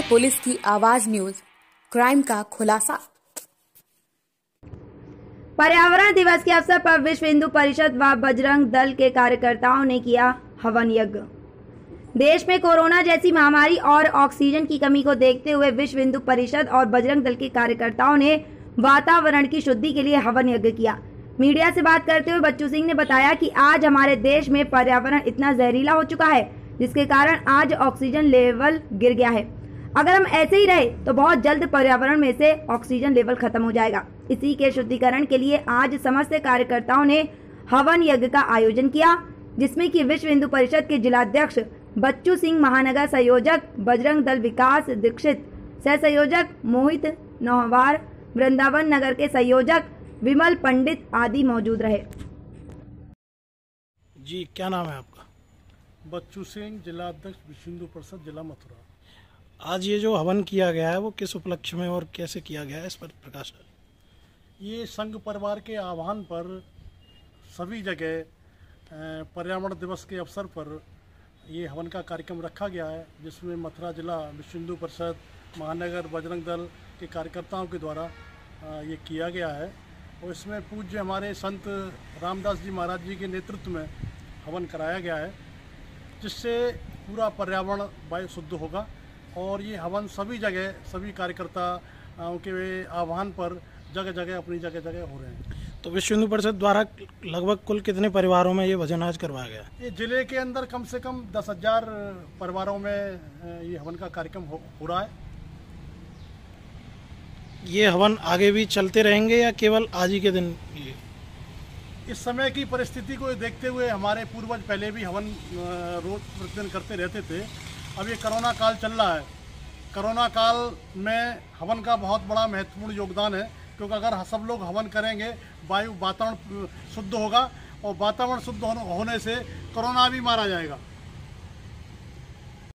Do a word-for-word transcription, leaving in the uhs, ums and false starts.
Police की आवाज news, crime का खुलासा। पर्यावरण दिवस के अवसर पर विश्व हिंदू परिषद व बजरंग दल के कार्यकर्ताओं ने किया हवन यज्ञ। देश में कोरोना जैसी महामारी और ऑक्सीजन की कमी को देखते हुए विश्व हिंदू परिषद और बजरंग दल के कार्यकर्ताओं ने वातावरण की शुद्धि के लिए हवन यज्ञ किया। मीडिया से बात करते हुए बच्चू सिंह ने बताया कि आज हमारे देश में पर्यावरण इतना जहरीला हो चुका है जिसके कारण आज ऑक्सीजन लेवल गिर गया है। अगर हम ऐसे ही रहे तो बहुत जल्द पर्यावरण में से ऑक्सीजन लेवल खत्म हो जाएगा। इसी के शुद्धिकरण के लिए आज समस्त कार्यकर्ताओं ने हवन यज्ञ का आयोजन किया, जिसमें कि विश्व हिंदू परिषद के जिलाध्यक्ष बच्चू सिंह, महानगर संयोजक बजरंग दल विकास दीक्षित, सह संयोजक मोहित नौहवार, वृंदावन नगर के संयोजक विमल पंडित आदि मौजूद रहे। जी, क्या नाम है आपका? बच्चू सिंह, जिला अध्यक्ष विश्व हिंदू परिषद जिला मथुरा। आज ये जो हवन किया गया है वो किस उपलक्ष्य में और कैसे किया गया है, इस पर प्रकाश डालें। ये संघ परिवार के आह्वान पर सभी जगह पर्यावरण दिवस के अवसर पर ये हवन का कार्यक्रम रखा गया है, जिसमें मथुरा जिला विश्व हिंदू परिषद, महानगर बजरंग दल के कार्यकर्ताओं के द्वारा ये किया गया है। और इसमें पूज्य हमारे संत रामदास जी महाराज जी के नेतृत्व में हवन कराया गया है, जिससे पूरा पर्यावरण वायु शुद्ध होगा। और ये हवन सभी जगह सभी कार्यकर्ताओं के आह्वान पर जगह जगह अपनी जगह जगह हो रहे हैं। तो विश्व हिंदू परिषद द्वारा लगभग कुल कितने परिवारों में ये भजन आज करवाया गया? ये जिले के अंदर कम से कम दस हजार परिवारों में ये हवन का कार्यक्रम हो, हो रहा है। ये हवन आगे भी चलते रहेंगे या केवल आज ही के दिन? ये इस समय की परिस्थिति को देखते हुए हमारे पूर्वज पहले भी हवन रोज प्रतिदिन करते रहते थे। अब ये कोरोना काल चल रहा है। कोरोना काल में हवन का बहुत बड़ा महत्वपूर्ण योगदान है, क्योंकि अगर सब लोग हवन करेंगे वायु वातावरण शुद्ध होगा और वातावरण शुद्ध होने से कोरोना भी मारा जाएगा।